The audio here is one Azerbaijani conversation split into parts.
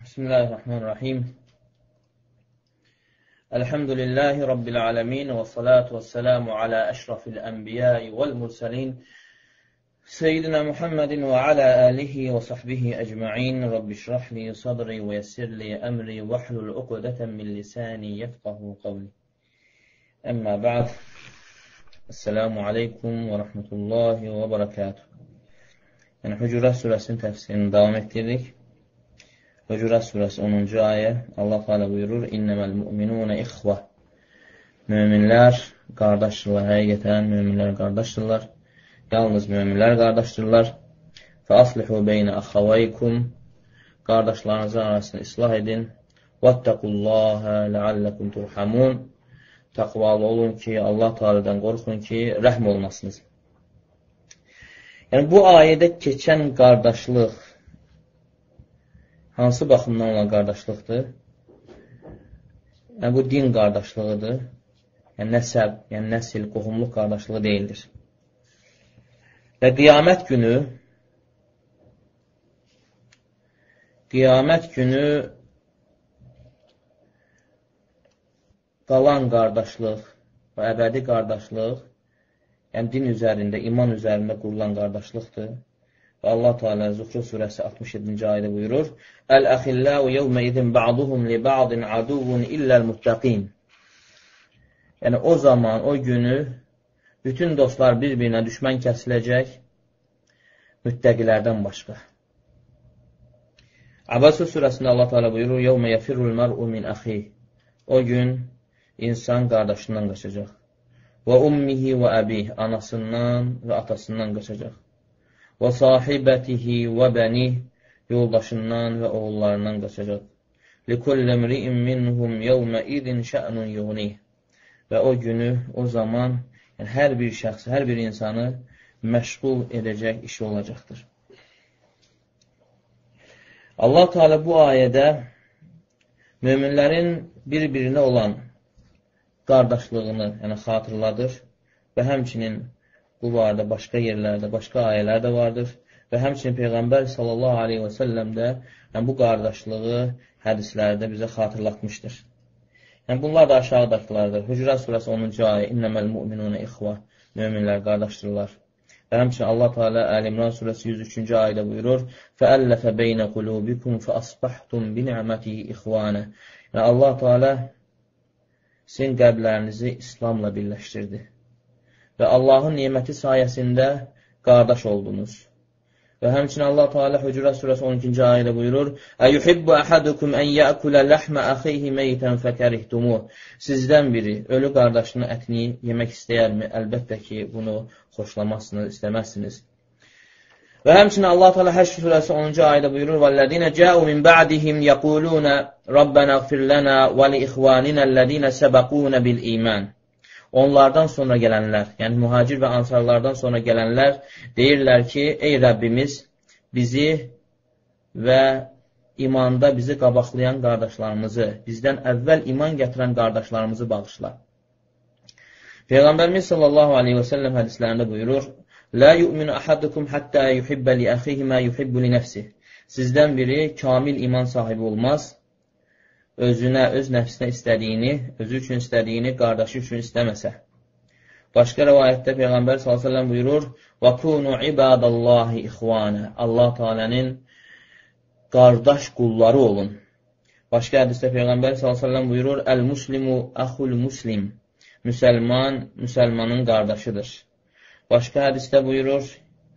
Bismillahirrahmanirrahim. Elhamdülillahi Rabbil alemin və salatu və selamu alə əşrafil ənbiyai vəl mursalin Seyyidina Muhammedin və alə alihi və sahbihi əcma'in. Rabbi şrahli sadri və yessirli əmri və hlul uqdətən min lisani yefqahu qavli. Əmmə ba'd. Esselamu aleykum və rahmetullahi və barakatuh. Yəni, Hucurat surəsinin təfsirini davam etdirdik. Hucurat surəsi 10-cu ayə Allah Teala buyurur: İnnəməl müminunə ixvə. Möminlər qardaşdırlar, həqiqətən möminlər qardaşdırlar. Yalnız möminlər qardaşdırlar. Fəaslihu beynə əxavaykum. Qardaşlarınızın arasını islah edin. Vəttəqullahə ləalləkum turhamun. Təqvalı olun ki, Allah Teala'dan qorxun ki, rəhm olmasınız. Yəni, bu ayədə keçən qardaşlıq hansı baxımdan olan qardaşlıqdır? Yəni, bu din qardaşlığıdır. Yəni, nəsəb, yəni nəsil, qohumluq qardaşlığı deyildir. Və qiyamət günü qalan qardaşlıq və əbədi qardaşlıq, yəni din üzərində, iman üzərində qurulan qardaşlıqdır. Və Allah Teala Zuhruf surəsi 67-ci ayədə buyurur: Əl-əxilləu yevmə idin ba'duhum li ba'din aduvun illəl-muttaqin. Yəni, o zaman, o günü bütün dostlar bir-birinə düşmən kəsiləcək, müttəqilərdən başqa. Əbəs surəsində Allah Teala buyurur: Yevmə yefirrul mər'u min əxi. O gün insan qardaşından qaçacaq. Və ummihi və əbih, anasından və atasından qaçacaq. Və sahibətihi və bənih, yoldaşından və oğullarından qaçacaq. Likulli mri'in minhum yevmə idin şə'nun yuğnih. Və o günü, o zaman, yəni hər bir şəxs, hər bir insanı məşğul edəcək işi olacaqdır. Allah Teala bu ayədə möminlərin bir-birinə olan qardaşlığını xatırladır və həmçinin bu barədə başqa yerlərdə, başqa ayələr də vardır və həmçinin Peyğəmbər sallallahu aleyhi və səlləm də bu qardaşlığı hədislərdə bizə xatırlatmışdır. Bunlar da aşağıdakılardır. Hucurat surəsi 10-cu ayə: İnnəməl müminunə ixvə. Möminlər qardaşdırlar. Və həmçinin Allah Teala Əl-İmran surəsi 103-cü ayədə buyurur: Fəəlləfə beynə qulubikum fəasbahtum binəmətihi ixvanə. Allah Teala sizin qəlblərinizi İslamla birləşdirdi. Və Allahın niməti sayəsində qardaş oldunuz. Və həmçinin Allah Teala Hucurat surəsi 12-ci ayədə buyurur: Əyuhibbu əhadukum ən yəkulə ləhmə əxiyhi meytən fəkərihtumuh. Sizdən biri ölü qardaşının ətini yemək istəyərmi? Əlbəttə ki, bunu xoşlamazsınız, istəməzsiniz. Və həmçinin Allah Teala Həşr surəsi 10-cu ayədə buyurur: Vəllədinə cəu min ba'dihim yəqulunə Rabbənəğfir lənə və li ixvaninə ləzinə səbəqunə bil iman. Onlardan sonra gələnlər, yəni mühacir və ansarlardan sonra gələnlər deyirlər ki, ey Rəbbimiz, bizi və imanda bizi qabaqlayan qardaşlarımızı, bizdən əvvəl iman gətirən qardaşlarımızı bağışla. Peyğəmbərimiz sallallahu aleyhi və səlləm hədislərində buyurur: Lə yu'minu əhadukum həttə yuhibbə li əxihi mə yuhibbu li nəfsih. Sizdən biri kamil iman sahibi olmaz. Özünə, öz nəfsinə istədiyini, özü üçün istədiyini qardaşı üçün istəməsə. Başqa rəvayətdə Peyğəmbər s.ə.v buyurur: وَكُونُوا عِبَادَ اللّٰهِ إِخْوَانَ. Allah Teala'nın qardaş qulları olun. Başqa hədisdə Peyğəmbər s.ə.v buyurur: Əl-muslimu əxul muslim. Müsəlman, müsəlmanın qardaşıdır. Başqa hədisdə buyurur: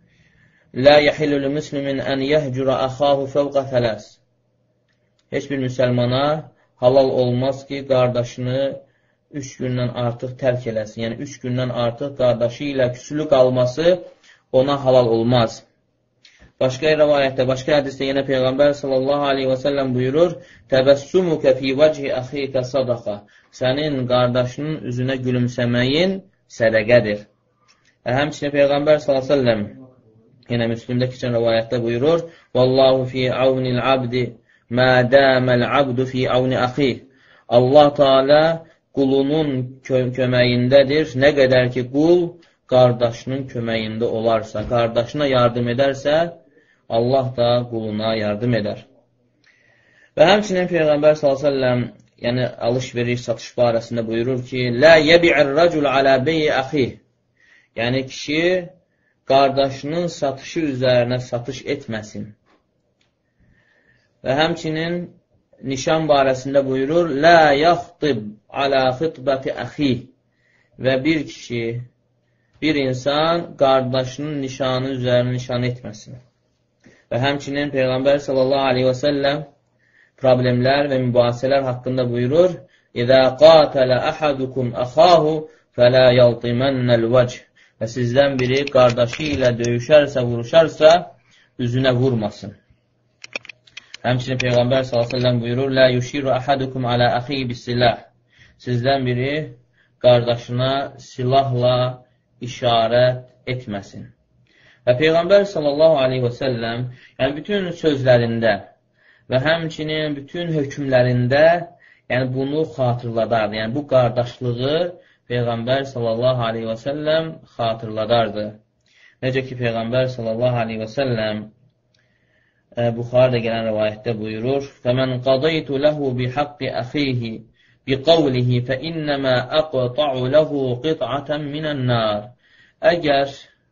Lə yəhillül müslimin ən yəhcura əxahu fəvqə thələs. Heç bir müsəlmana halal olmaz ki, qardaşını 3 gündən artıq tərk eləsin. Yəni, 3 gündən artıq qardaşı ilə küslü qalması ona halal olmaz. Başqa rəvayətdə, başqa hədisdə yenə Peyğəmbər sallallahu aleyhi və səlləm buyurur: Təbəssümükə fi vəchi əxikə sadaqa. Sənin qardaşının üzünə gülümsəməyin sədəqədir. Həmçinin Peyğəmbər sallallahu aleyhi və səlləm yenə Müslimdə keçən rəvayətdə buyurur: Vallahu fi avnil abdi Mə dəməl abdu fi avni əxih. Allah Teala qulunun köməyindədir. Nə qədər ki, qul qardaşının köməyində olarsa, qardaşına yardım edərsə, Allah da quluna yardım edər. Və həmçinin Peyğəmbər s.ə.v yəni alış-veriş, satış barəsində buyurur ki, Lə yəbi'ir rəcul alə beyi əxih. Yəni kişi qardaşının satışı üzərinə satış etməsin. Və həmçinin nişan barəsində buyurur, Lə yaxtib alə xitbəti əxih. Və bir kişi, bir insan qardaşının nişanı üzərinə nişan etməsin. Və həmçinin Peyğəmbər s.ə.v problemlər və mübahisələr haqqında buyurur, İzə qatələ əhədukum əxahu fələ yaltimannəl vəch. Və sizdən biri qardaşı ilə döyüşərsə, vuruşarsa, üzünə vurmasın. Həmçinin Peyğəmbər s.ə.v buyurur, Lə yuşiru əhədukum alə əxi bisilah. Sizdən biri qardaşına silahla işarət etməsin. Və Peyğəmbər s.ə.v yəni bütün sözlərində və həmçinin bütün hökmlərində yəni bunu xatırladardı. Yəni bu qardaşlığı Peyğəmbər s.ə.v xatırladardı. Necə ki, Peyğəmbər s.ə.v Buxarıda gələn rivayətdə buyurur, فَمَنْ قَضَيْتُ لَهُ بِحَقِّ أَخِيهِ بِقَوْلِهِ فَإِنَّمَا أَقْطَعُ لَهُ قِطْعَةً مِنَ النَّارِ. Əgər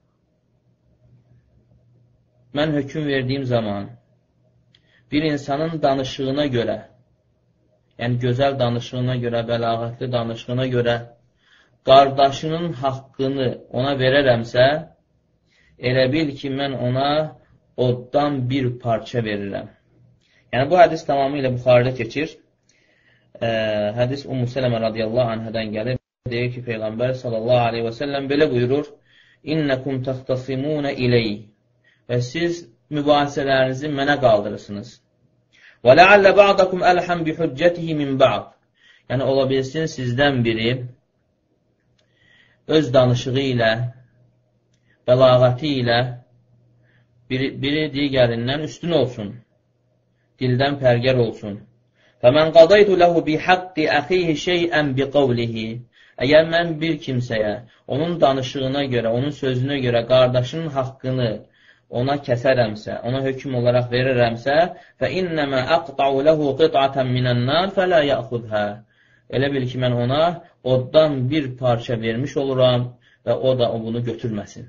mən hökm verdiyim zaman bir insanın danışığına görə, yəni gözəl danışığına görə, bəlağətli danışığına görə qardaşının haqqını ona verərəmsə, elə bil ki, mən ona oddan bir parça verirəm. Yəni, bu hədis tamamilə Buxarıda keçir. Hədis Ummu Sələmə radiyallahu anhədən gəlir. Deyir ki, Peyğəmbər sallallahu aleyhi və səlləm belə buyurur, İnnəkum təxtasimunə iləyh. Və siz mübahisələrinizi mənə qaldırırsınız. Və ləallə ba'dakum əlhəm bi hüccətihi min ba'd. Yəni, ola bilsin sizdən biri öz danışığı ilə, bəlağəti ilə biri digərindən üstün olsun, dildən pərgər olsun. فَمَنْ قَضَيْتُ لَهُ بِحَقِّ أَخِيهِ شَيْئًا بِقَوْلِهِ. Əgər mən bir kimsəyə, onun danışığına görə, onun sözünə görə qardaşının haqqını ona kəsərəmsə, ona hökm olaraq verirəmsə, فَإِنَّمَا أَقْطَعُ لَهُ قِطْعَةً مِنَ النَّارِ فَلَا يَأْخُذْهَا. Elə bil ki, mən ona oddan bir parça vermiş oluram və o da bunu götürməsin.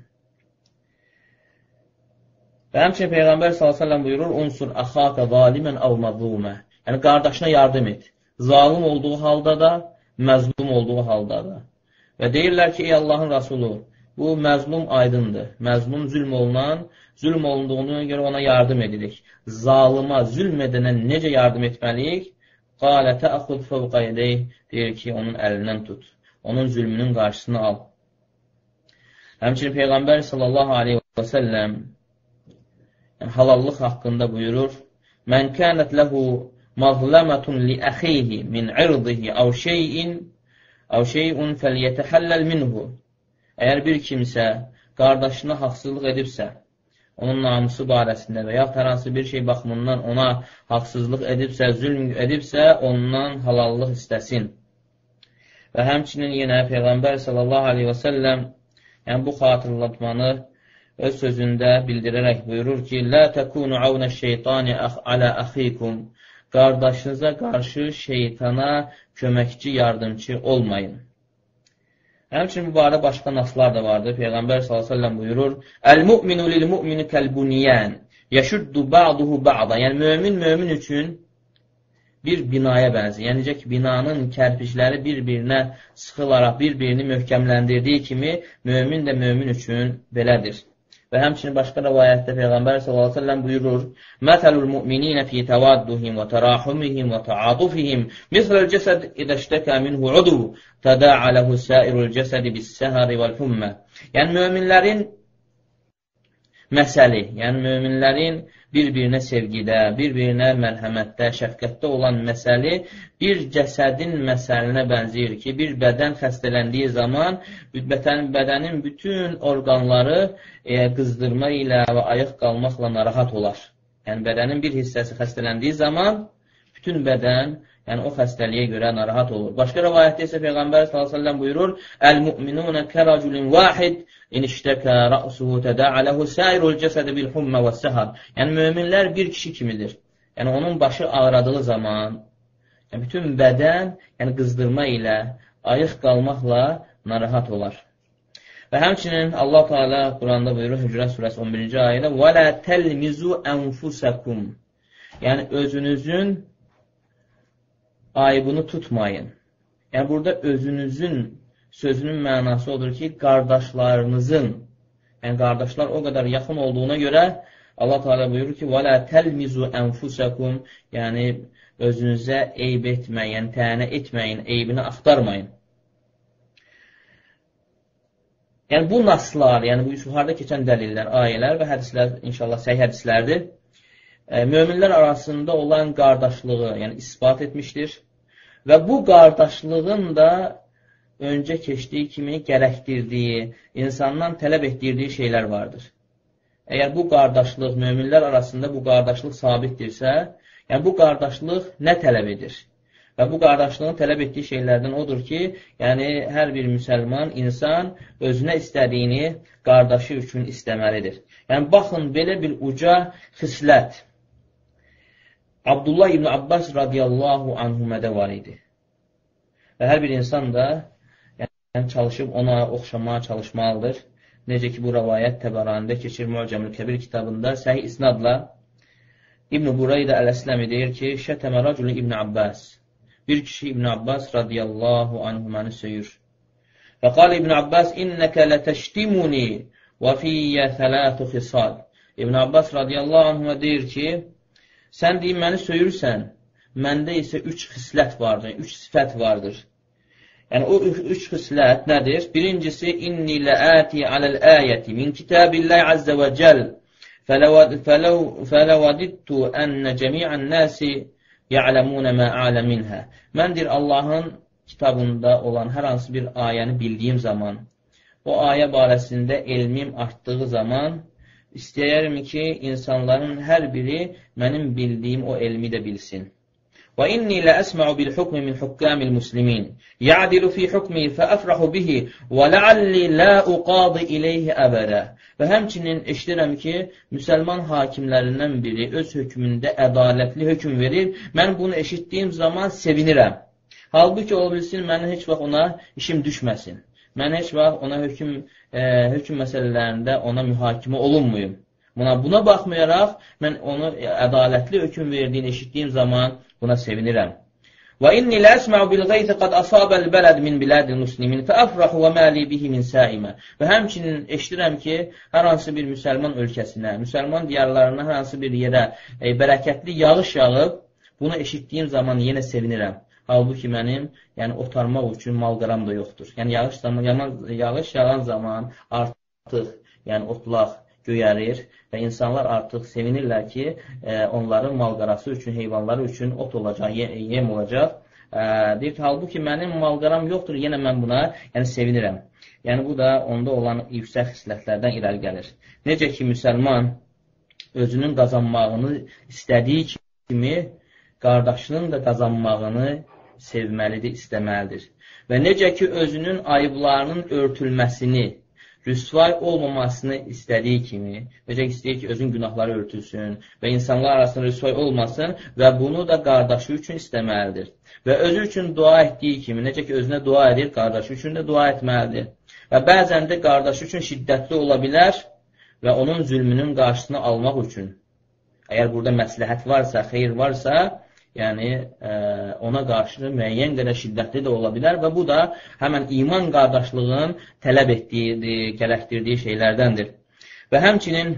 Və həmçinin Peyğəmbər s.ə.v buyurur, unsur əxaka zalimən əv məzlumə. Yəni, qardaşına yardım et. Zalim olduğu halda da, məzlum olduğu halda da. Və deyirlər ki, ey Allahın Rasulü, bu məzlum aydındır. Məzlum zülm olunduğuna görə ona yardım edirik. Zalıma, zülm edənə necə yardım etməliyik? Qalə təəxud fəvqa edək. Deyir ki, onun əlindən tut. Onun zülmünün qarşısını al. Həmçinin Peyğəmbər s.ə.v halallıq haqqında buyurur, Mən kənət ləhu mazləmətun li əxiyhi min irdihi əv şeyun fəliyyətəhəlləl minhu. Əgər bir kimsə qardaşına haqsızlıq edibsə, onun namusu barəsində və yaxud hər hansı bir şey baxımından ona haqsızlıq edibsə, zülm edibsə, ondan halallıq istəsin. Və həmçinin yenə Peyğəmbər s.ə.v yəni bu xatırlatmanı öz sözündə bildirərək buyurur ki, Lə təkunu avnə şeytani alə əxikum. Qardaşınıza qarşı şeytana köməkçi, yardımcı olmayın. Həmçinin bu barədə başqa naslar da vardır. Peyğəmbər s.ə.v buyurur, Əl-mu'minu lil-mu'minu kəl-buniyən, yəşuddu ba'duhu ba'da. Yəni, mömin üçün bir binaya bənzir. Yəni, necə ki, binanın kərpişləri bir-birinə sıxılaraq, bir-birini möhkəmləndirdiyi kimi, mömin də mömin üçün belədir. Və həmçinin başqa rəvayətdə Peyğəmbər s.ə.v buyurur, Mətəlul mu'mininə fi təvadduhim və tərahumihim və təadufihim misləl cəsəd idəştəkə minhu udu tədəaləhu səirul cəsədi bis-səhəri vəl-hummə. Yəni, möminlərin məsəli, yəni möminlərin bir-birinə sevgidə, bir-birinə mərhəmətdə, şəfqətdə olan məsəli bir cəsədin məsəlinə bənzəyir ki, bir bədən xəstələndiyi zaman bədənin bütün orqanları qızdırma ilə və ayıq qalmaqla narahat olar. Yəni, bədənin bir hissəsi xəstələndiyi zaman bütün bədən yəni o xəstəliyə görə narahat olur. Başqa rəvayətdə isə Peyğəmbər s.ə.v buyurur, Əl-mu'minunə kərəculun vahid iniştəkə rəsuhu tədəaləhu səirul cəsədə bil-hummə və səhər. Yəni, möminlər bir kişi kimidir. yəni onun başı ağrıdığı zaman, yəni bütün bədən, yəni qızdırma ilə, ayıq qalmaqla narahat olar. Və həmçinin Allah Teala Quranda buyurur, Hücrət surəsi 11-ci ayədə وَلَا تَلْمِزُوا أَنْفُسَكُمْ Yəni özünüzün ayıbını tutmayın. Yəni burada özünüzün sözünün mənası odur ki, qardaşlarınızın, yəni qardaşlar o qədər yaxın olduğuna görə Allah Teala buyurur ki, وَلَا تَلْمِزُوا أَنْفُسَكُمْ Yəni özünüzə eyb etməyin, tənə etməyin, eybini axtarmayın. Yəni bu naslar, yəni bu yuxarıda keçən dəlillər, ayələr və hədislər, inşallah səhih hədislərdir. Möminlər arasında olan qardaşlığı, yəni isbat etmişdir. Və bu qardaşlığın da öncə keçdiyi kimi gərəkdirdiyi, insandan tələb etdirdiyi şeylər vardır. Əgər bu qardaşlıq, möminlər arasında bu qardaşlıq sabitdirsə, yəni bu qardaşlıq nə tələb edir? Və bu qardaşlığın tələb etdiyi şeylərdən odur ki, yəni hər bir müsəlman insan özünə istədiyini qardaşı üçün istəməlidir. Yəni baxın, belə bir uca xislət Abdullah ibn Abbas radiyallahu anhumədə var idi. Və hər bir insan da yəni, çalışıb ona oxşamağa çalışmalıdır. Necə ki, bu rəvayət Təbəranində keçir Mu'camül Kəbir kitabında səhih isnadla İbn Burayda Əl-Əsləmi deyir ki, Şətəmə rəculun İbn Abbas Bir kişi İbn Abbas radiyallahu anhumanı söyür. Və qal İbn Abbas innəkə lətəştimuni və fiyyə thələtü xisal. İbn Abbas radiyallahu anhuma deyir ki, sən deyim, məni söyürsən, məndə isə 3 xislət vardır, 3 sifət vardır. Yəni, o 3 xislət nədir? Birincisi, inni ləəti aləl-əyəti min kitabillahi azza və cəl fələvədidtu ənə cəmi'ən nəsi ya'lamunə mə a'lə minhə. Mən deyir, Allahın kitabında olan hər hansı bir ayəni bildiyim zaman, o ayə barəsində elmim artdığı zaman, istəyərəm ki, insanların hər biri mənim bildiyim o elmi də bilsin. Və inni lə əsmə'u bil hukmi min hukkamil muslimin. Ya'dilu fi hukmi fəəfrahu bihi və ləalli lə uqadı iləyhi əbədə. Və həmçinin eşidirəm ki, müsəlman hakimlərindən biri öz hökmündə ədalətli hökm verir. Mən bunu eşitdiyim zaman sevinirəm. Halbuki o bilsin, mənim heç vaxt ona işim düşməsin. Mən heç vaxt ona hökm məsələlərində ona mühakimə olunmuyum. Buna baxmayaraq, mən onu ədalətli hökm verdiyini eşitdiyim zaman buna sevinirəm. Və inni lə əsmə'u bil qeythi qad asabəl bələd min bilədil muslimin fəəfrahu və məli bihi min səimə. Və həmçinin eşidirəm ki, hər hansı bir müsəlman ölkəsinə, müsəlman diyarlarına hər hansı bir yerə bərəkətli yağış yağıb, bunu eşitdiyim zaman yenə sevinirəm. Halbuki mənim otarmaq üçün malqaram da yoxdur. Yağış yağan zaman artıq otlaq göyərir və insanlar artıq sevinirlər ki, onların malqarası üçün, heyvanları üçün ot olacaq, yem olacaq. Deyir ki, halbuki mənim malqaram yoxdur, yenə mən buna sevinirəm. Yəni, bu da onda olan yüksək xislətlərdən irəli gəlir. Necə ki, müsəlman özünün qazanmağını istədiyi kimi, qardaşının da qazanmağını sevməlidir, istəməlidir. Və necə ki, özünün ayıblarının örtülməsini, rüsvay olmamasını istədiyi kimi, necə istəyir ki, özün günahları örtülsün və insanlar arasında rüsvay olmasın və bunu da qardaşı üçün istəməlidir. Və özü üçün dua etdiyi kimi, necə ki, özünə dua edir, qardaşı üçün də dua etməlidir. Və bəzən də qardaşı üçün şiddətli ola bilər və onun zülmünün qarşısını almaq üçün. Əgər burada məsləhət varsa, xeyir varsa, yəni ona qarşı müəyyən qədər şiddətli də ola bilər və bu da həmən iman qardaşlığın tələb etdiyi, gərəkdirdiyi şeylərdəndir. Və həmçinin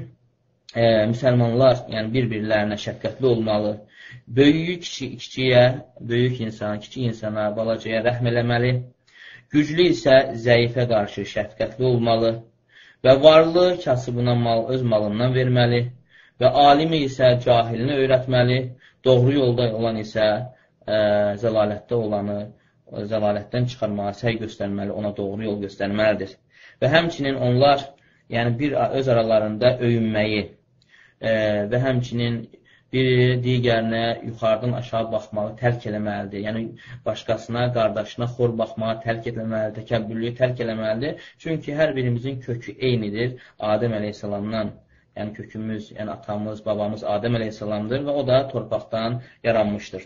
müsəlmanlar bir-birlərinə şəfqətli olmalı, böyüyü kiçiyə, böyük insana, kiçik insana, balacaya rəhm eləməli, güclü isə zəifə qarşı şəfqətli olmalı və varlı kasıbına öz malından verməli və alimi isə cahilinə öyrətməli, doğru yolda olan isə zəlalətdə olanı zəlalətdən çıxarmağa səy göstərməli, ona doğru yol göstərməlidir. Və həmçinin onlar öz aralarında öyünməyi və həmçinin biri digərinə yuxarıdan aşağı baxmağı tərk eləməlidir. Yəni, başqasına, qardaşına xor baxmağı tərk eləməlidir, təkəbbürlüyü tərk eləməlidir. Çünki hər birimizin kökü eynidir Adəm əleyhissalamdan. yəni kökümüz, yəni atamız, babamız Adəm əleyhissalamdır və o da torpaqdan yaranmışdır.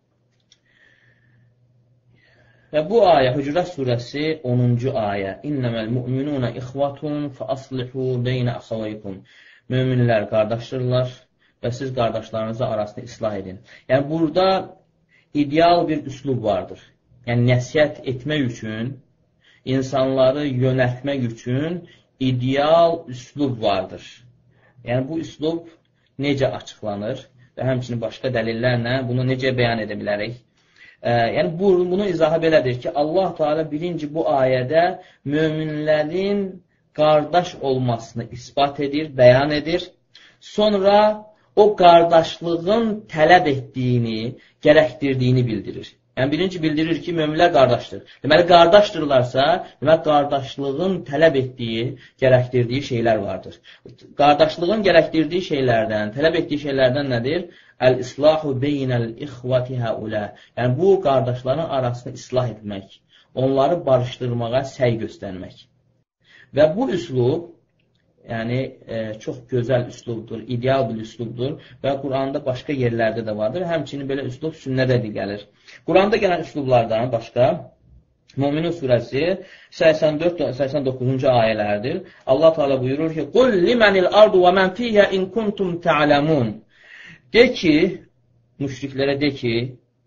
Və bu ayə, Hucurat surəsi 10-cu ayə. İnnəməl mu'minunə ixvatun fə aslihu beynə əxavaykum. Möminlər qardaşdırlar və siz qardaşlarınızı arasını islah edin. Yəni, burada ideal bir üslub vardır. Yəni, nəsihət etmək üçün, insanları yönəltmək üçün ideal üslub vardır. Yəni, bu üslub necə açıqlanır və həmçinin başqa dəlillərlə bunu necə bəyan edə bilərik? Yəni, bunu izahı belədir ki, Allah Teala birinci bu ayədə möminlərin qardaş olmasını isbat edir, bəyan edir. Sonra o qardaşlığın tələb etdiyini, gərəkdirdiyini bildirir. Yəni, birinci bildirir ki, möminlər qardaşdır. Deməli, qardaşdırlarsa, deməli, qardaşlığın tələb etdiyi, gərəkdirdiyi şeylər vardır. Qardaşlığın gərəkdirdiyi şeylərdən, tələb etdiyi şeylərdən nədir? Əl-islahu beynəl-ixvati həulə. Yəni, bu, qardaşların arasını islah etmək, onları barışdırmağa səy göstərmək. Və bu üslub, yəni, çox gözəl üslubdur, ideal bir üslubdur və Quranda başqa yerlərdə də vardır. Həmçinin belə üslub sünnədə də gəlir. Quranda gələn üslublardan başqa, Müminun surəsi 84-89-cu ayələrdir. Allah Teala buyurur ki, قُلْ لِمَنِ الْأَرْضُ وَمَنْ فِيهَا إِنْ كُنْتُمْ تَعْلَمُونَ. De ki, müşriklərə de ki,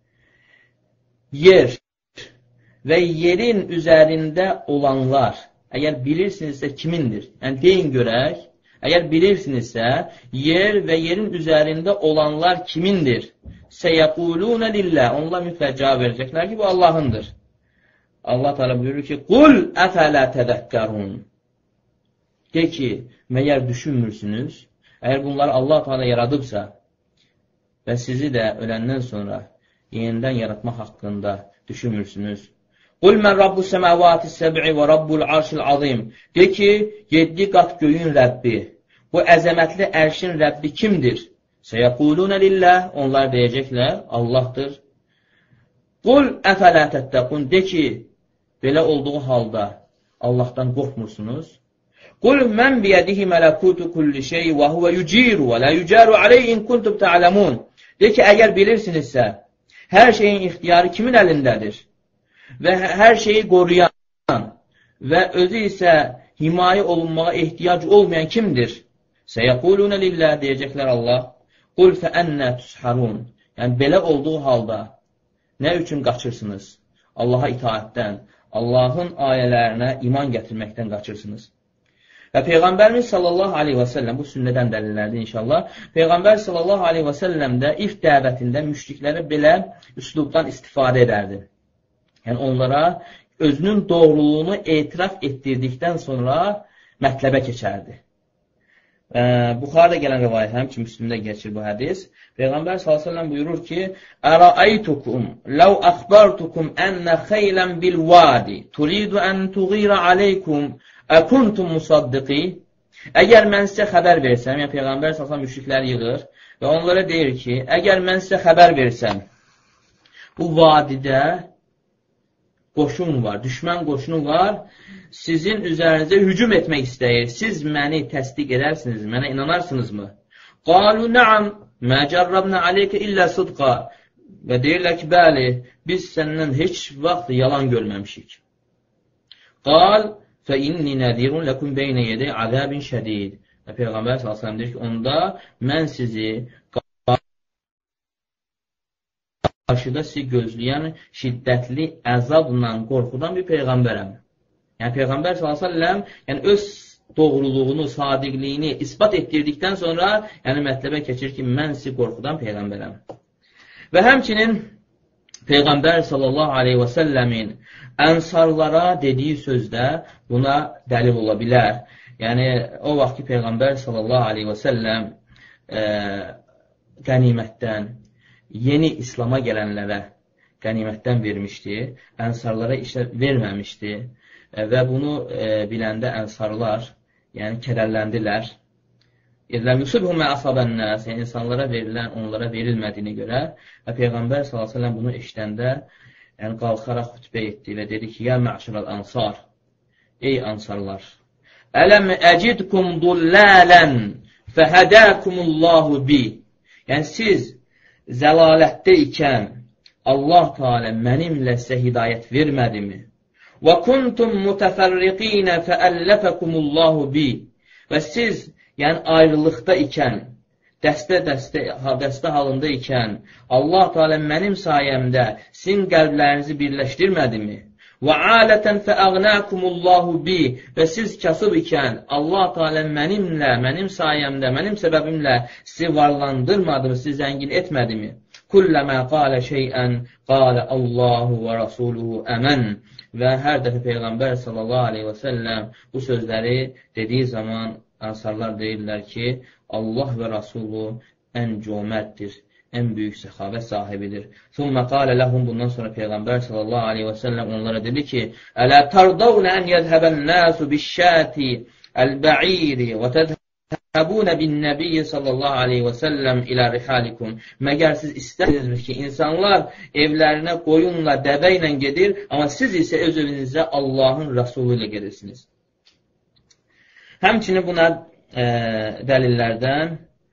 yer və yerin üzərində olanlar, əgər bilirsinizsə kimindir? Yəni, deyin görək, əgər bilirsinizsə, yer və yerin üzərində olanlar kimindir? Səyəqulunə lillah. Onlar mütləq cavab verəcəklər ki, bu Allahındır. Allah Teala buyurur ki, Qul əfələ tədəkkərun. De ki, məyər düşünmürsünüz? Əgər bunları Allah Teala yaradıbsa və sizi də öləndən sonra yenidən yaratmaq haqqında düşünmürsünüz. Qul mən Rabbus səməvati səb'i və Rabbul arşil azim. De ki, 7 qat göyün Rəbbi, bu əzəmətli ərşin Rəbbi kimdir? Səyəqulunə lillah. Onlar deyəcəklər, Allahdır. Qul əfələ təttəqun. De ki, belə olduğu halda Allahdan qorxmursunuz. Qul mən biyədihi mələkutu kulli şey və huvə yüciru və lə yücaru aleyhin kuntum ta'lamun. De ki, əgər bilirsinizsə, hər şeyin ixtiyarı kimin əlindədir? Və hər şeyi qoruyan və özü isə himayə olunmağa ehtiyac olmayan kimdir? Səyəqulunə lillah, deyəcəklər Allah. Qul fəənnə tüsharun. Yəni, belə olduğu halda nə üçün qaçırsınız? Allaha itaətdən, Allahın ayələrinə iman gətirməkdən qaçırsınız. Və Peyğəmbərimiz sallallahu aleyhi və səlləm, bu sünnədən dəlillərdir inşallah, Peyğəmbər sallallahu aleyhi və səlləm də ilk dəvətində müşriklərə belə üslubdan istifadə edərdi. Yəni, onlara özünün doğruluğunu etiraf etdirdikdən sonra mətləbə keçərdi. Buxarıda gələn rivayət, həmçinin Müslimdə keçir bu hədis. Peyğəmbər s.ə.v buyurur ki, Ərəəytukum, ləv əxbartukum ənə xeylən bil vadi, turidu ən tuğira aleykum, əkuntum musaddiqi. Əgər mən sizə xəbər versəm, yəni Peyğəmbər s.ə.v müşrikləri yığır və onlara deyir ki, əgər mən sizə xəbər versəm, bu vadidə qoşun var, düşmən qoşunu var, sizin üzərinizə hücum etmək istəyir. Siz məni təsdiq edərsiniz, mənə inanarsınızmı? Qalu na'am, mə cərrabnə aleykə illə sıdqa. Və deyirlər ki, bəli, biz səndən heç vaxt yalan görməmişik. Qal, fə inni nədirun ləkum beynə yedə azəbin şədid. Və Peyğəmbər s.ə.v deyir ki, onda mən sizi qarşıda sizi gözləyən şiddətli əzabla qorxudan bir Peyğəmbərəm. Yəni, Peyğəmbər s.ə.v yəni, öz doğruluğunu, sadiqliyini isbat etdirdikdən sonra yəni, mətləbə keçir ki, mən sizi qorxudan Peyğəmbərəm. Və həmçinin Peyğəmbər s.ə.v-in ənsarlara dediyi sözdə buna dəlil ola bilər. Yəni, o vaxt ki, Peyğəmbər s.ə.v qənimətdən, yeni İslama gələnlərə qənimətdən vermişdi, ənsarlara işə verməmişdi və bunu biləndə ənsarlar yəni kədərləndilər. İzləm yusubhum mə asabən-nas, yəni insanlara verilən, onlara verilmədiyini görə və Peyğəmbər s.ə.v bunu eşidəndə yəni qalxaraq xütbə etdi və dedi ki, ya məşrəl ansar, ey ansarlar, ələm əcidkum dullələn fəhədəkumullahu bi. Yəni, siz zəlalətdə ikən Allah Teala mənimlə sizə hidayət vermədimi? Və kuntum mutəfərriqinə fəəlləfəkumullahu bi. Və siz, yəni ayrılıqda ikən, dəstə halında ikən, Allah Teala mənim sayəmdə sizin qəlblərinizi birləşdirmədimi? Və alətən fəəğnəkumullahu bi. Və siz kasıb ikən, Allah Teala mənim sayəmdə, mənim səbəbimlə sizi varlandırmadımı, sizi zəngin etmədimi? Kulləmə qalə şeyən qalə Allahu və Rasuluhu əmən. Və hər dəfə Peyğəmbər sallallahu aleyhi və səlləm bu sözləri dediyi zaman Ansarlar deyirlər ki, Allah və Rasulu ən cömərtdir, ən böyük səxavət sahibidir. Thumma qalə ləhum, bundan sonra Peyğəmbər sallallahu aleyhi və səlləm onlara dedi ki, Ələ tardavnə ən yədhəbən nəsu bişşəti əl-bə'iri və tədhəbunə bin nəbiyyə sallallahu aleyhi və səlləm ilə rihalikum. Məgər siz istəyirsiniz ki, insanlar evlərinə qoyunla, dəvə ilə gedir, amma siz isə öz evinizə Allahın Rasulü ilə gedirsiniz. Həmçinin buna dəlillərdən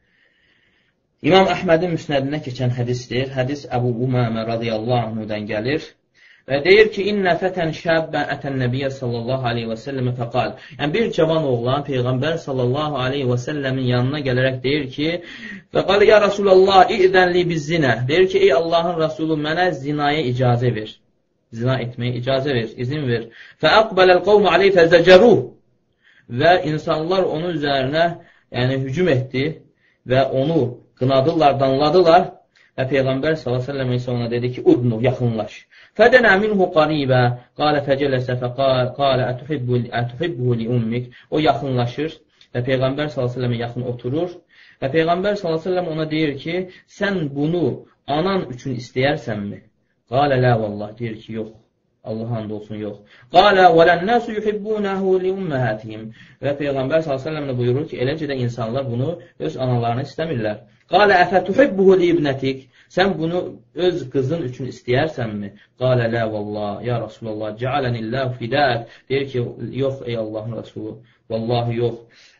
İmam Əhmədin müsnədinə keçən hədisdir. Hədis Əbu Umamə radiyallahu anhudan gəlir və deyir ki, İnnə fətən şəbbən ətən nəbiyyə sallallahu aleyhi və səlləmə fəqal. Yəni, bir cavan oğlan Peyğəmbər sallallahu aleyhi və səlləmin yanına gələrək deyir ki, fəqal, ya Rasulallah, İ'zənli bizzinə. Deyir ki, ey Allahın Rasulü, mənə zinaya icazə ver. Zina etməyə icazə ver, izin ver. Fəəqbələl qovmu aleyh fəzəcəruh. Və insanlar onun üzərinə hücum etdi və onu qınadılar, danladılar və Peyğəmbər s.ə.v isə ona dedi ki, udnu, yaxınlaş. Fədənə minhu qaribə, qalə fəcələsə fəqalə ətühibbuhu li ummik. O yaxınlaşır və Peyğəmbər s.ə.və yaxın oturur və Peyğəmbər s.ə.v ona deyir ki, sən bunu anan üçün istəyərsənmi? Qalə lə vallah, deyir ki, yox. Allah and olsun, yox. Qalə vələnnəsu yuhibbunəhu li umməhətihim. Və Peyğəmbər s.ə.v buyurur ki, eləcə də insanlar bunu öz analarına istəmirlər. Qalə əfətuhibbuhu li ibnətik. Sən bunu öz qızın üçün istəyərsənmi? Qalə lə vallah, ya Rasulallah, cəalənilləhu fidət. Deyir ki, yox ey Allahın Rasulü, vallahi yox.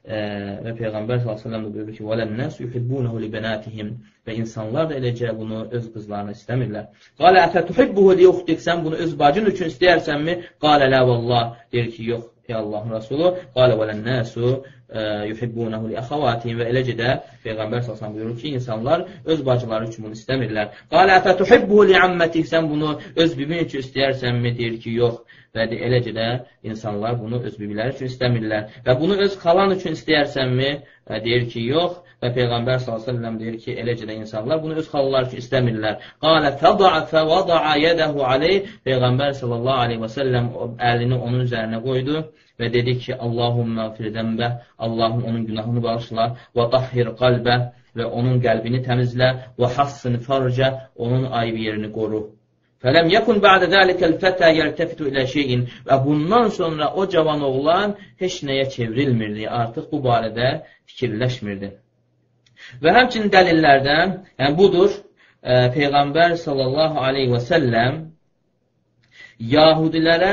Və Peyğəmbər s.ə.v buyurur ki, vələnnəsu yuhibbunəhu li bənətihim. Və insanlar da eləcə bunu öz qızlarına istəmirlər. Qalə əfətuhibbuhu li uxtik. Sən bunu öz bacın üçün istəyərsənmi? Qalə lə vallah. Deyir ki, yox ey Allahın Rasulü. Qalə vələnnəsu yuhibbunəhu li əxavatihim. Və eləcə də Peyğəmbər s.ə.v buyurur ki, insanlar öz bacıları üçün bunu istəmirlər. Qalə əfətuhibbuhu li ammətik. Sən bunu öz bibin üçün istəyərsənmi? Deyir ki, yox. Və eləcə də insanlar bunu öz bibiləri üçün istəmirlər. Və bunu öz xalan üçün istəyirsənmi? Deyir ki, yox. Və Peyğəmbər s.ə.v deyir ki, eləcə də insanlar bunu öz xalalar üçün istəmirlər. Qalə fəvada'a yədəhu aleyh. Peyğəmbər s.ə.v əlini onun üzərinə qoydu və dedi ki, Allahümmə firdənbə, Allahım onun günahını bağışla və tahhir qalbə və onun qəlbini təmizlə və hassın farcə, onun ayıb yerini qoru. Fələm yəkun bə'də dəlikəl fətə yəltəfitu ilə şeyin. Və bundan sonra o cavan oğlan heç nəyə çevrilmirdi, artıq bu barədə fikirləşmirdi. Və həmçinin dəlillərdən, yəni budur, Peyğəmbər sallallahu aleyhi və səlləm Yahudilərə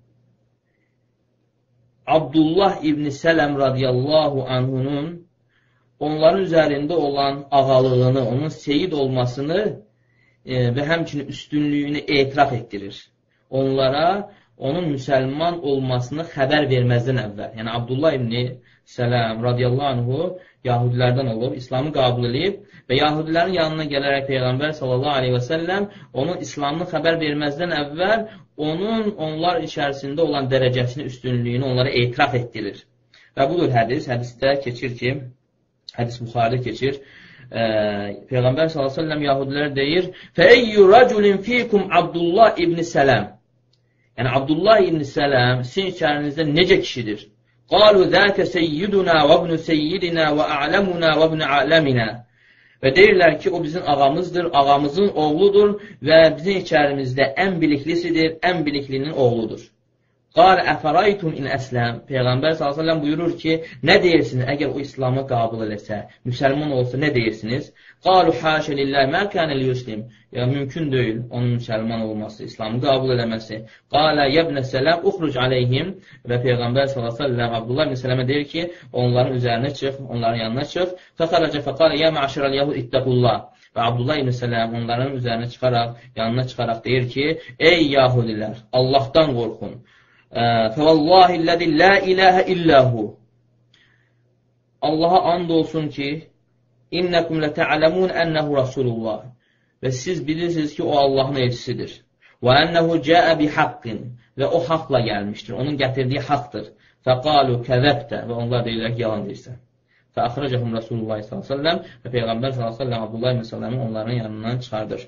Abdullah ibn Sələm radiyallahu anhunun onların üzərində olan ağalığını, onun seyid olmasını və həmçinin üstünlüyünü etiraf etdirir. Onlara onun müsəlman olmasını xəbər verməzdən əvvəl. Yəni, Abdullah ibn Sələm radiyallahu anhu Yahudilərdən olub, İslamı qəbul edib və Yahudilərin yanına gələrək Peyğəmbər sallallahu aleyhi və səlləm onun İslamını xəbər verməzdən əvvəl onlar içərisində olan dərəcəsini, üstünlüyünü onlara etiraf etdirir. Və budur hədisdə keçir ki, hədis Buxarı keçir, Peyğəmbər s.ə.v Yahudilərə deyir, Fəeyyü rəculin fikum Abdullah ibn Sələm. Yəni, Abdullah ibn Sələm sizin içərinizdə necə kişidir? Qalu zəkə seyyiduna və ibn seyyidina və a'ləmuna və ibn a'ləminə. Və deyirlər ki, o bizim ağamızdır, ağamızın oğludur və bizim içərimizdə ən biliklisidir, ən biliklinin oğludur. Qal əfəraytum in əsləm. Peyğəmbər s.ə.v buyurur ki, nə deyirsiniz əgər o İslamı qəbul eləsə, müsəlman olsa nə deyirsiniz? Qalu haşə lillahi mə kənə liyuslim. Ya mümkün deyil onun müsəlman olması, İslamı qəbul eləməsi. Qalə yəbnə sələm uxruc aleyhim. Və Peyğəmbər s.ə.v Abdullah ibn Sələmə deyir ki, onların üzərinə çıx, onların yanına çıx. Fəxərəcə fəqalə yə məşərəl yəhud ittəqullah. Və Abdullah ibn Sələm onların üzərinə çıxaraq, yanına çıxaraq deyir ki, ey yahudilər, Allahdan qorxun. Fəvallahiləzi la iləhə illəhu. Allaha and olsun ki, innəkum lətə'ələmun ənəhu Rasulullah. Və siz bilirsiniz ki, o Allahın elçisidir. Və ənəhu cəə bihaqqin. Və o haqla gəlmişdir. Onun gətirdiyi haqdır. Fəqalu kəzəbtə. Və onlar deyirlər ki, yalan deyirsən. Fəəxrəcəhum Rasulullah s.ə.v. Və Peyğəmbər s.ə.v. Abdullah ibn Sələmin onların yanından çıxardır.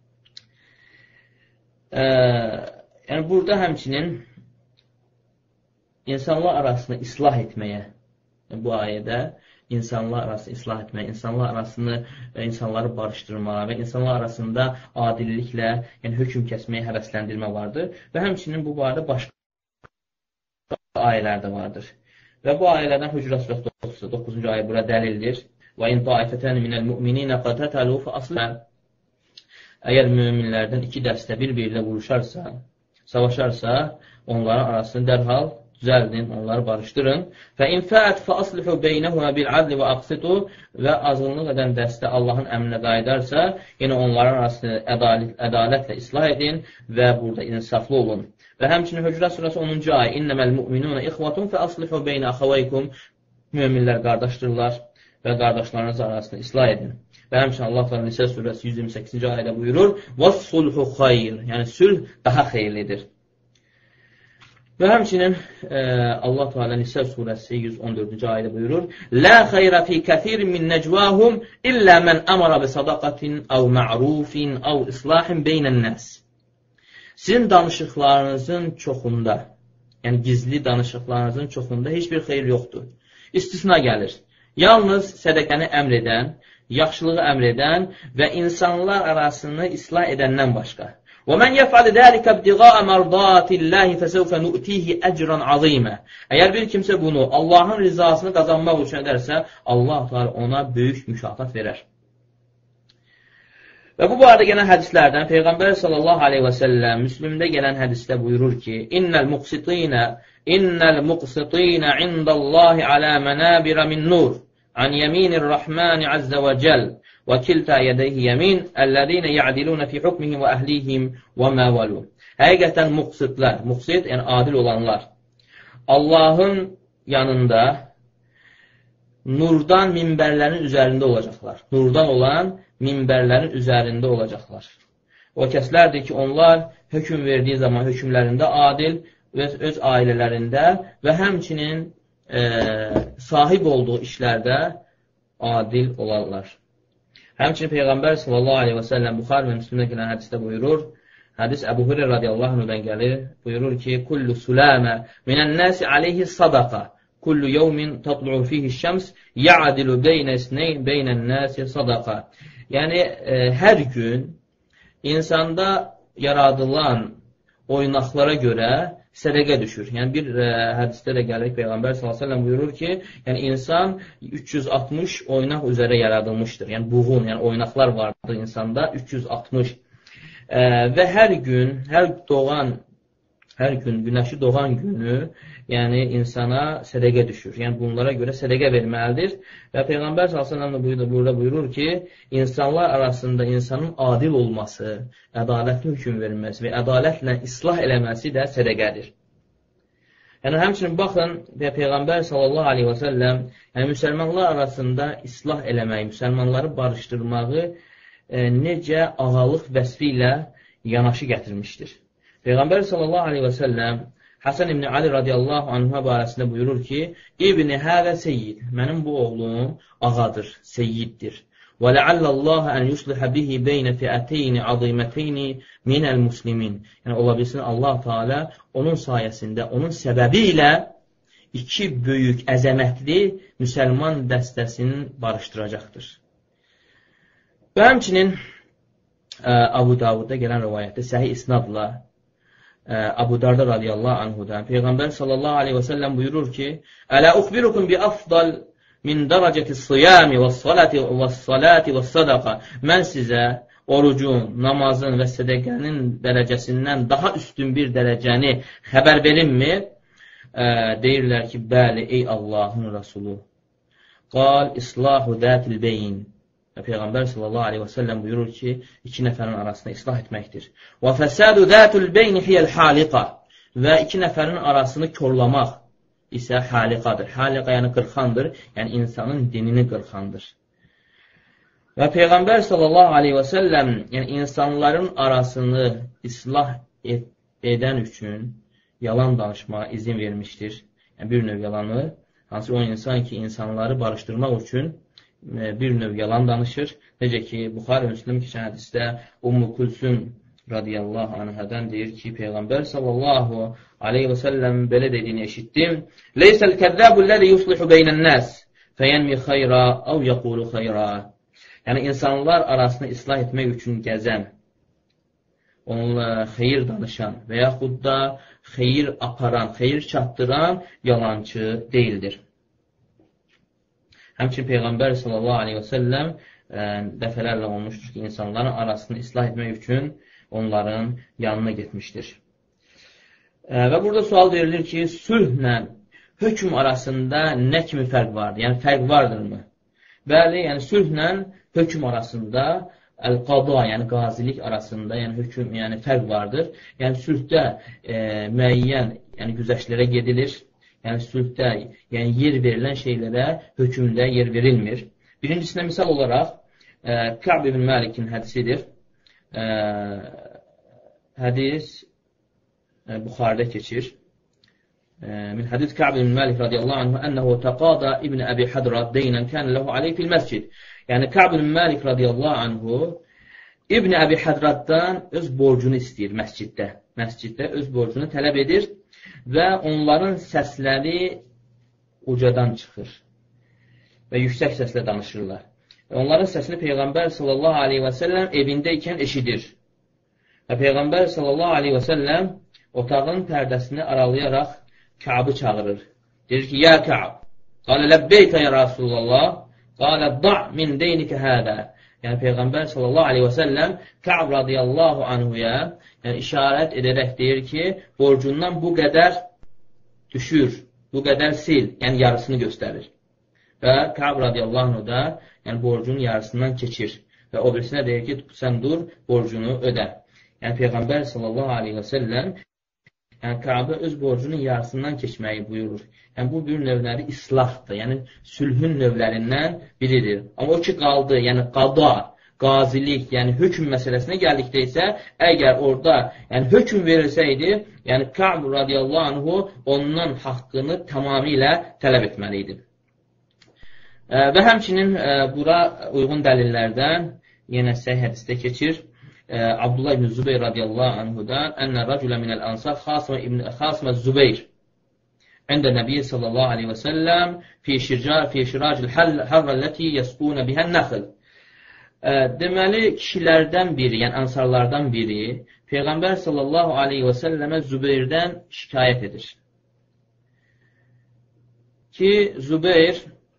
Yəni, burada həmçinin insanlar arasını islah etməyə, bu ayədə insanlar arasını islah etməyə, insanlar arasını, insanları barışdırmağa və insanlar arasında adilliklə, yəni hökm kəsməyə həvəsləndirmə vardır. Və həmçinin bu barədə başqa ayələr də vardır. Və bu ayələrdən Hücurat surəsi 9-cu ayə bura dəlildir. Və in taifətən minəl mü'mininə qatətəlu fə aslan. Əgər müminlərdən iki dəstə bir-birilə vuruşarsa, savaşarsa, onların arasını dərhal düzəldin, onları barışdırın. Fə infəət fə aslihu beynəhumə bil adli və aqsitu. Və azınlıq edən dəstə Allahın əmrinə qayıdarsa, yenə onların arasını ədalətlə islah edin və burada insaflı olun. Və həmçinin Hücurat surəsi 10-cu ayə İnnəməl mü'minunə ixvatun fə aslihu beynə axavaykum. Müminlər qardaşdırlar və qardaşlarınız arasını islah edin. Və həmçinin Allah Nisa surəsi 128-ci ayədə buyurur vəs-sulhu xayr. Yəni sülh daha xeyirlidir. Və həmçinin Allah Teala Nisa surəsi 114-cü ayədə buyurur: "La xeyra fi kəsirin min necvahum illə men amara bi sadaqatin aw ma'rufin aw islahin beynən-nas." Sizin danışıqlarınızın çoxunda, yəni gizli danışıqlarınızın çoxunda heç bir xeyir yoxdur. İstisna gəlir. Yalnız sədəqəni əmr edən, yaxşılığı əmr edən və insanlar arasını islah edəndən başqa. وَمَنْ يَفْعَلِ ذَٰلِكَ ابْتِغَاءَ مَرْضَاتِ اللّٰهِ فَسَوْفَ نُؤْتِيهِ أَجْرًا عَظِيمًا. Əgər bir kimsə bunu Allahın rizasını qazanmaq üçün edərsə, Allah ona böyük mükafat verər. Və bu barədə gələn hədislərdən Peyğəmbər sallallahu aleyhi və səlləm Müslümdə gələn hədisdə buyurur ki, İnnəl muqsitinə indallahi alə mənabirə min nur an yeminir rahmani azze və cəl və kiltə yədəyhi yemin əlləzinə ya'dilunə fi hukmihim və əhlihim və məvalu. Həqiqətən muqsitlər, muqsit yəni adil olanlar, Allahın yanında nurdan minbərlərin üzərində olacaqlar. Nurdan olan minbərlərin üzərində olacaqlar. O kəslərdir ki, onlar hökm verdiyi zaman hökmlərində adil və öz ailələrində və həmçinin sahib olduğu işlərdə adil olarlar. Həmçinin Peyğəmbər sallallahu aleyhi və səlləm Buxar və Müslümdə gələn hədisdə buyurur, hədis Əbu Hüreyra radiyallahu anhudan gəlir, buyurur ki, Kullu suləmə minən-nəsi aleyhi sadaqa, kullu yevmin tatlu'u fihi şəms, ya'dilu beynə isneyn beynən-nəsi sadaqa. Yəni, hər gün insanda yaradılan oynaqlara görə sədəqə düşür. Yəni, bir hədisdə də gəlir Peyğəmbər s.ə.v buyurur ki, yəni, insan 360 oynaq üzərə yaradılmışdır. Yəni, buğun, yəni oynaqlar vardır insanda 360. Və hər gün günəşi doğan günü, yəni insana sədəqə düşür. Yəni, bunlara görə sədəqə verməlidir. Və Peyğəmbər s.ə.v burada buyurur ki, insanlar arasında insanın adil olması, ədalətli hökm verilməsi və ədalətlə islah eləməsi də sədəqədir. Yəni, həmçinin baxın, Peyğəmbər s.ə.v yəni, müsəlmanlar arasında islah eləməyi, müsəlmanları barışdırmağı necə ağalıq vəsfi ilə yanaşı gətirmişdir. Peyğəmbər s.ə.v Həsən ibn Ali radiyallahu anhə barəsində buyurur ki, İbni həvə seyyid, mənim bu oğlum ağadır, seyyiddir. Və ləalləlləhə ən yuslihə bihi beynə fiəteyni aziməteyni minəl muslimin. Yəni, ola bilsin Allah Teala onun sayəsində, onun səbəbi ilə iki böyük, əzəmətli müsəlman dəstəsini barışdıracaqdır. Və həmçinin Abu Davudda gələn rivayətdə səhih isnadla Abu Darda radiyallahu anhudan. Peyğəmbər sallallahu aleyhi və səlləm buyurur ki, Ələ uxbirukum bi afdal min dərəcəti siyami və salati və sadaqa. Mən sizə orucun, namazın və sədəqənin dərəcəsindən daha üstün bir dərəcəni xəbər verimmi? Deyirlər ki, bəli, ey Allahın Rasulü. Qal, islahu dətil beyin. Peyğəmbər sallallahu aleyhi və səlləm buyurur ki, iki nəfərin arasında islah etməkdir. Və fəsadu dətul beyni hiyəl haliqa. Və iki nəfərin arasını korlamaq isə haliqadır. Haliqa yəni qırxandır, yəni insanın dinini qırxandır. Və Peyğəmbər sallallahu aleyhi və səlləm yəni insanların arasını islah edən üçün yalan danışmağa izin vermişdir. Yəni bir növ yalanı, hansı o insan ki, insanları barışdırmaq üçün bir növ yalan danışır. Necə ki, Buxari Müslim keçən hədisdə Ummu Kulsum radiyallahu anhadan deyir ki, Peyğəmbər sallallahu aleyhi və səlləm belə dediyini eşitdim. Leysəl kəzzəbulləzi yuslihu beynən-nəs fəyənmi xeyra əv yəqulu xeyra. Yəni, insanlar arasını islah etmək üçün gəzən, onunla xeyir danışan və yaxud da xeyir aparan, xeyir çatdıran yalancı deyildir. Həmçin Peyğəmbər sallallahu aleyhi və səlləm dəfələrlə olmuşdur ki, insanların arasını islah etmək üçün onların yanına getmişdir. Və burada sual verilir ki, sülhlə hökm arasında nə kimi fərq vardır? Yəni, fərq vardırmı? Bəli, yəni sülhlə hökm arasında əl-qada, yəni qazilik arasında hökm, yəni fərq vardır. Yəni, sülhdə müəyyən güzəştlərə gedilir. Yəni, sülhdə yer verilən şeylərə hökmdə yer verilmir. Birincisində misal olaraq Ka'b ibn Malikin hədisidir. Hədis Buxarıda keçir. Min hədis Ka'b ibn Malik radiyallahu anhu ənəhu təqada ibn Əbi Hadra deynən kən ləhu aleyh fil məscid. Yəni, Ka'b ibn Malik radiyallahu anhu İbn Əbi Hadraddan öz borcunu istəyir məsciddə. Məsciddə öz borcunu tələb edir və onların səsləri ucadan çıxır və yüksək səslə danışırlar. Və onların səsini Peyğəmbər sallallahu aleyhi və səlləm evində ikən eşidir. Və Peyğəmbər sallallahu aleyhi və səlləm otağın pərdəsini aralayaraq Ka'bı çağırır. Deyir ki, ya Ka'b, qalə ləbbeykə ya Rasulallah, qalə da' min deynikə hədə. Yəni, Peyğəmbər sallallahu aleyhi və səlləm Ka'b radiyallahu anhuya işarət edərək deyir ki, borcundan bu qədər düşür, bu qədər sil, yəni yarısını göstərir. Və Ka'b radiyallahu anhu da borcunun yarısından keçir. Və o birisinə deyir ki, sən dur, borcunu ödə. Yəni, Peyğəmbər sallallahu aleyhi və səlləm Ka'bə öz borcunun yarısından keçməyi buyurur. Yəni, bu bir növləri islahdır, yəni sülhün növlərindən biridir. Amma o ki, qaldı, yəni qada, qazilik, yəni hökm məsələsinə gəldikdə isə, əgər orada hökm verilsəydi, yəni Ka'b radiyallahu anhu ondan haqqını tamamilə tələb etməlidir. Və həmçinin bura uyğun dəlillərdən yenə səhih hədisdə keçir. Abdullah ibn Zübeyr radiyallahu anhudan ənə rəculə minəl ansar xasmə Zübeyr əndə Nəbiyyə sallallahu aleyhi və səlləm fi şiracil harrəlləti yəsqunə bihən nəxil. Deməli, kişilərdən biri, yəni ansarlardan biri Peyğəmbər sallallahu aleyhi və səlləmə Zübeyrdən şikayət edir. Ki, Zübeyr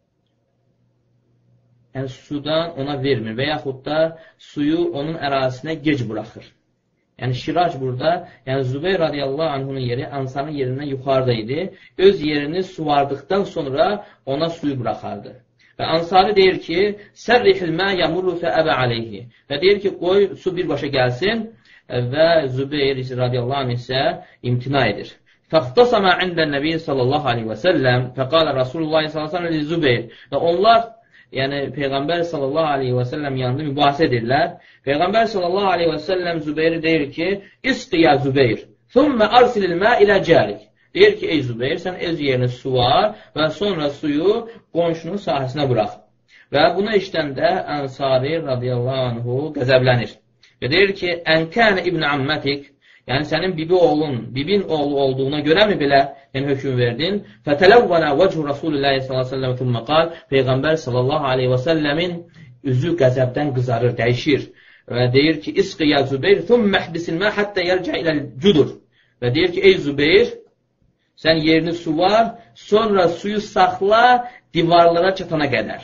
sudan ona vermir və yaxud da suyu onun ərazisinə gec buraxır. Yəni, şirac burada, yəni Zübeyr radiyallahu anhunun yeri ansarın yerindən yuxarıda idi. Öz yerini suvardıqdan sonra ona suyu buraxardı. Və ansarı deyir ki, sərrihil mə yəmurru fəəbə aleyhi. Və deyir ki, qoy su birbaşa gəlsin və Zübeyr radiyallahu anh isə imtina edir. Fəxtasamə indən nəbiyyə sallallahu aleyhi və səlləm fəqalə Rasulullah sallallahu aleyhi və Zübeyr. Və onlar yəni Peyğəmbər sallallahu aleyhi və səlləm yanında mübahisə edirlər. Peyğəmbər sallallahu aleyhi və səlləm Zübeyri deyir ki, İsqiyə Zübeyr, thümmə arsilil mə ilə cərik. Deyir ki, ey Zübeyr, sən öz yerini su var və sonra suyu qonşunun sahəsinə burax. Və buna işləndə Ənsari radiyallahu anhu qəzəblənir. Və deyir ki, ənkənə ibn ammətik, yəni sənin bibin oğlu olduğuna görəmi belə hökm verdin? Fətələvvənə vəchu Rasulullah sallallahu qal, Peyğəmbər sallallahu aleyhi və səlləmin üzü qəzəbdən qızarır, dəyişir. Və deyir ki, İsqiyə Zübeyr, thümmə hdisilmə həttə yərcə ilə cüdur. Və deyir ki, ey Zübeyir, sən yerini su var, sonra suyu saxla divarlara çatana qədər.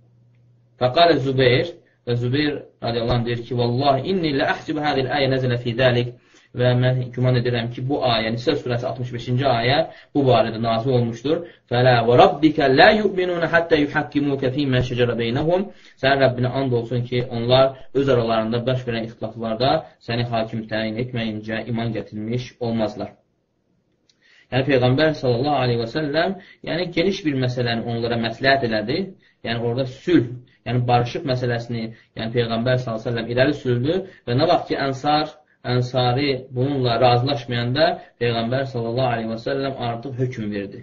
Fəqalə Zübeyir, və Zübeyir radiyallahu anh deyir ki, vallahi inni lə əhcibə hədil əyə nəzələ fi dəlik, və mən güman edirəm ki, bu ayə, Nisə surəsi 65-ci ayə bu barədə nazil olmuşdur. Fələ və rabbikə lə yu'minunə həttə yuhəkkimukə fīmə şəcərə beynəhum. Sənin Rəbbinə and olsun ki, onlar öz aralarında baş verən ixtilaflarda səni hakim təyin etməyincə iman gətirmiş olmazlar. Yəni, Peyğəmbər sallallahu aleyhi və səlləm geniş bir məsələni onlara məsləhət elədi. Yəni, orada sülh, barışıq məsələsini Peyğəmbər sallallahu aleyhi və səlləm irəli sürdü və nə vaxt ki, Ənsari bununla razılaşmayanda Peyğəmbər sallallahu aleyhi və səlləm artıq hökm verdi.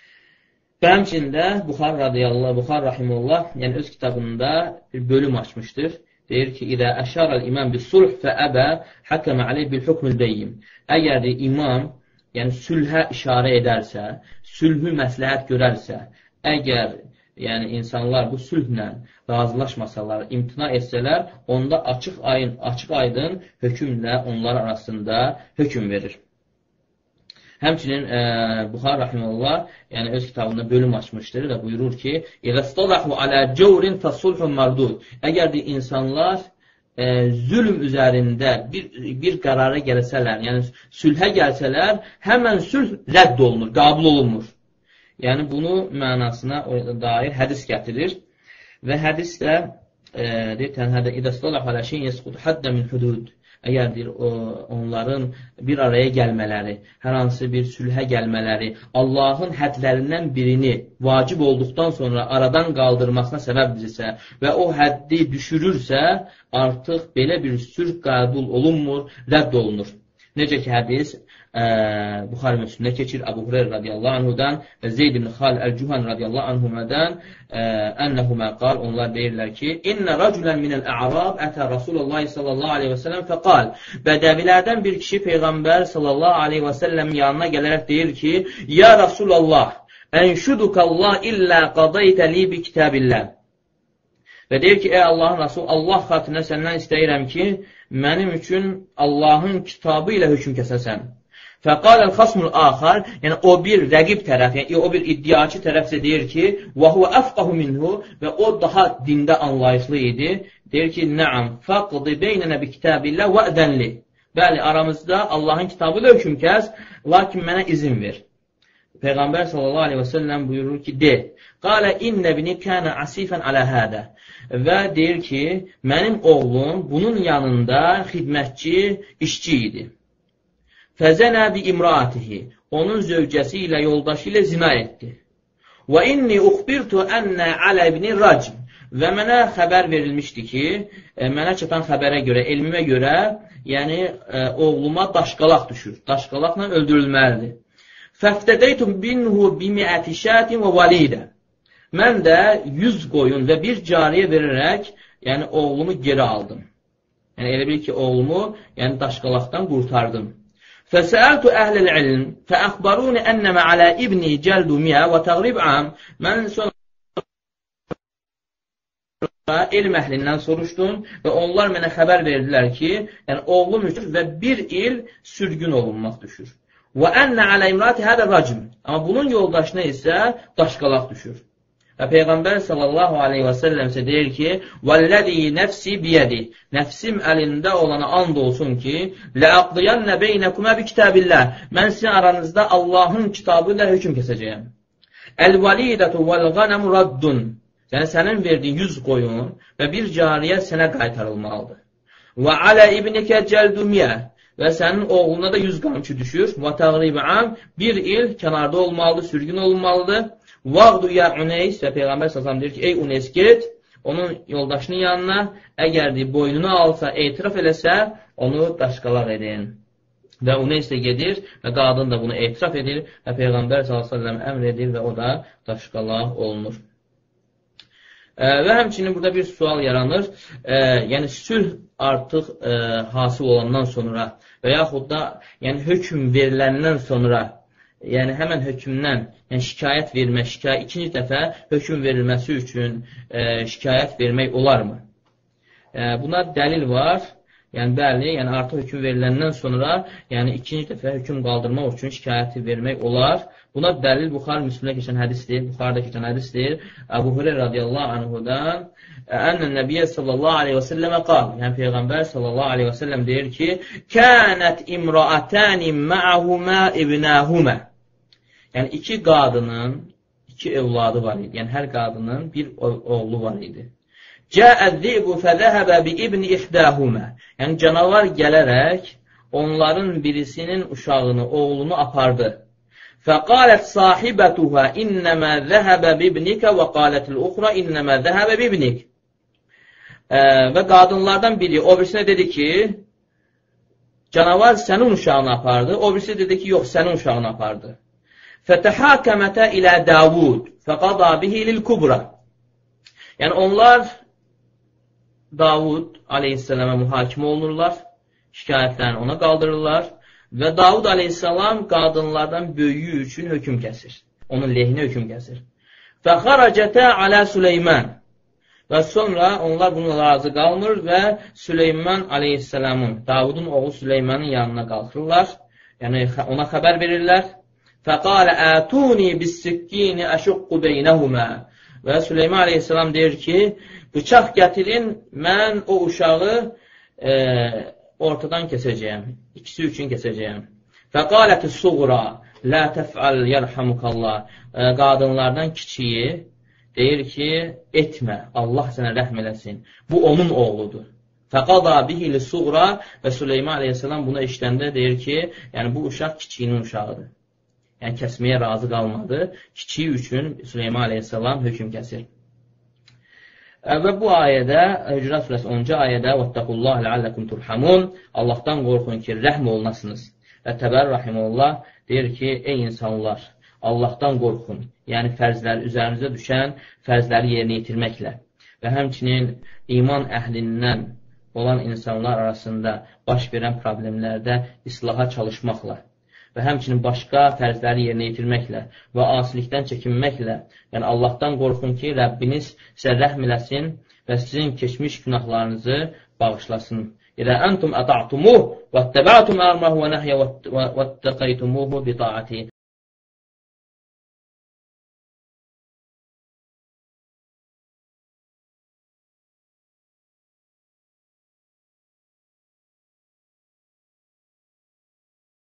Və həmçində Buxar rahimullah öz kitabında bir bölüm açmışdır. Deyir ki, İdə əşarəl imam bis sulh fəəbə həkəmə aleyh bil hukmül beyyim. Əgər imam sülhə işarə edərsə, sülhü məsləhət görərsə, əgər insanlar bu sülhlə razılaşmasalar, imtina etsələr, onda açıq aydın hökmlə onlar arasında hökm verir. Həmçinin Buxar rahimullah öz kitabında bölüm açmışdır və buyurur ki, İğəstəlahu alə cəvrin fəsulhun mardud. Əgər insanlar zülm üzərində bir qərara gəlsələr, sülhə gəlsələr, həmən sülh rədd olunur, qəbul olunmur. Yəni, bunu mənasına dair hədis gətirir və hədisdə deyir, tənhədə idəstəlah alə şeyin yəsqudu həddə min hudud. Əgər deyir, onların bir araya gəlmələri, hər hansı bir sülhə gəlmələri, Allahın hədlərindən birini vacib olduqdan sonra aradan qaldırmasına səbəbdirsə və o həddi düşürürsə, artıq belə bir sülh qəbul olunmur, rədd olunur. Necə ki, hədis Buxari Müslimdə keçir Əbu Hureyra radiyallahu anhudan və Zeyd ibn Xalid əl-Cühan radiyallahu anhumadan ennəhumə qal, onlar deyirlər ki, İnnə rəculən minəl-ə'rab ətə Rasulullah sallallahu aleyhi və səlləm fəqal, bədəvilərdən bir kişi Peyğəmbər sallallahu aleyhi və səlləm yanına gələrək deyir ki, Ya Rasulallah, ənşudukallah illə qadaytə li bi kitabillah. Və deyir ki, ey Allahın Rasul, Allah xatirinə səndən istəyirəm ki, mənim üçün Allahın kitabı ilə hökm kəsəsən. Fəqaləl xasmul axar, yəni o bir rəqib tərəf, yəni o bir iddiaçı tərəf isə deyir ki, və huvə əfqahu minhu, və o daha dində anlayışlı idi. Deyir ki, nəam, fəqdi beynənə bi kitabillah və ədənli. Bəli, aramızda Allahın kitabı ilə hökm kəs, lakin mənə izin ver. Peyğəmbər sallallahu aleyhi və səlləm buyurur ki, de, qalə innə bini kənə asifən alə hədə. Və deyir ki, mənim oğlum bunun yanında xidmətçi, işçi idi. Fəzənə bi imraatihi, onun zövcəsi ilə, yoldaşı ilə zina etdi. Və inni uxbirtu ennə alə ibni racm, və mənə xəbər verilmişdi ki, mənə çatan xəbərə görə, elmimə görə, yəni oğluma daşqalaq düşür, daşqalaqla öldürülməlidir. Fəftədəytum binhu bimiəti şətin və validə. Mən də 100 qoyun və bir cariyə verərək, yəni oğlumu geri aldım. Yəni elə bil ki, oğlumu daşqalaqdan qurtardım. Fəsəəltu əhləl ilm, fəəxbaruni ennəmə alə ibni cəldu miyə və təqrib am. Mən sonra elm əhlindən soruşdum və onlar mənə xəbər verdilər ki, yəni oğlum üçün və bir il sürgün olunmaq düşür. Və ennə alə imrati hədə racim. Amma bunun yoldaşına isə daşqalaq düşür. Və Peyğəmbər sallallahu aleyhi və səlləm isə deyir ki, vəlləzi nəfsi biyədi, nəfsim əlində olana and olsun ki, ləəqdiyənnə beynəkumə bi kitabillah, mən sizin aranızda Allahın kitabı ilə hökm kəsəcəyəm. Əl-validətu vəl-qanəmu raddun, yəni sənin verdiyin 100 qoyun və bir cariyə sənə qaytarılmalıdır. Və alə ibnikə cəldumiyyə, və sənin oğluna da 100 qamçı düşür. Və təqribən bir il kənarda olmalıdır, sürgün olmalıdır. Vaqdu ya Uneys, və Peyğəmbər sallallahu deyir ki, ey Uneys get, onun yoldaşının yanına, əgər boynunu alsa, etiraf eləsə, onu daşqalaq edin. Və Uneys də gedir və qadın da bunu etiraf edir və Peyğəmbər sallallahu əmr edir və o da daşqalaq olunur. Və həmçinin burada bir sual yaranır. Yəni sülh artıq hasil olandan sonra və yaxud da hökm veriləndən sonra, yəni həmən hökmdən şikayət vermək, ikinci dəfə hökm verilməsi üçün şikayət vermək olarmı? Buna dəlil var. Yəni, bəli, yəni artıq hökm veriləndən sonra, yəni ikinci dəfə hökm qaldırmaq üçün şikayəti vermək olar. Buna dəlil Buxari Müslimdə keçən hədisdir, Buxarıda keçən hədisdir. Əbu Hüreyra radiyallahu anhudan Ən Nəbiyyə sallallahu aleyhi və səlləmə qal. Yəni, Peyğəmbər sallallahu aleyhi və səlləm deyir ki, Kənət imraətəni mə'ahumə ibnəhumə. Yəni, iki qadının, iki evladı var idi. Yəni, hər qadının bir oğlu var idi. Cəəd-zibu fədəhəbə bi ibni ihdəhumə. Yəni, canavar gələrək onların birisinin uşağını, oğlunu apardı. Fəqalət sahibətuhə innəmə zəhəbə bibnikə və qalətil uxra innəmə zəhəbə bibnik. Və qadınlardan biri o birisinə dedi ki, canavar sənin uşağını apardı. O birisi dedi ki, yox, sənin uşağını apardı. Fətəhəkəmətə ilə Davud fəqada bihi lil kubra. Yəni, onlar Davud aleyhissalama mühakimə olunurlar, şikayətlərini ona qaldırırlar və Davud aleyhissalam qadınlardan böyüyü üçün hökm kəsir. Onun lehinə hökm kəsir. Fəxarəcətə alə Süleyman. Və sonra onlar buna razı qalmır və Süleyman aleyhissalamın, Davudun oğlu Süleymanın yanına qalxırlar. Yəni, ona xəbər verirlər. Fəqalə ətuni bis-sikkini əşuqqu beynəhumə. Və Süleyman aleyhissalam deyir ki, bıçaq gətirin, mən o uşağı ortadan kesəcəyəm. İkisi üçün kesəcəyəm. Fəqalət-i suğra, lə təfəl yərhamukallah. Qadınlardan kiçiyi deyir ki, etmə, Allah sənə rəhm eləsin. Bu onun oğludur. Fəqada bihi li-suğra və Süleyman aleyhissalam bunu eşidəndə deyir ki, yəni bu uşaq kiçiyinin uşağıdır. Yəni kəsməyə razı qalmadı. Kiçiyi üçün Süleyman aleyhissalam hökm kəsir. Və bu ayədə, Hücurat surəsi 10-cu ayədə وَاتَّقُوا لَعَلَّكُمْ تُرْحَمُونَ Allahdan qorxun ki, rəhm olunasınız. Və Təbər rahimehullah deyir ki, ey insanlar, Allahdan qorxun. Yəni fərzlər, üzərinizə düşən fərzləri yerinə yetirməklə və həmçinin iman əhlindən olan insanlar arasında baş verən problemlərdə islaha çalışmaqla və həmçinin başqa fərzləri yerinə yetirməklə və asilikdən çəkinməklə, yəni Allahdan qorxun ki, Rəbbiniz sizə rəhm eləsin və sizin keçmiş günahlarınızı bağışlasın. İdə əntum əta'tumuh və ettəbə'tum əmrəhu və nəhyə və ettəqəytumuhu bi ta'ati.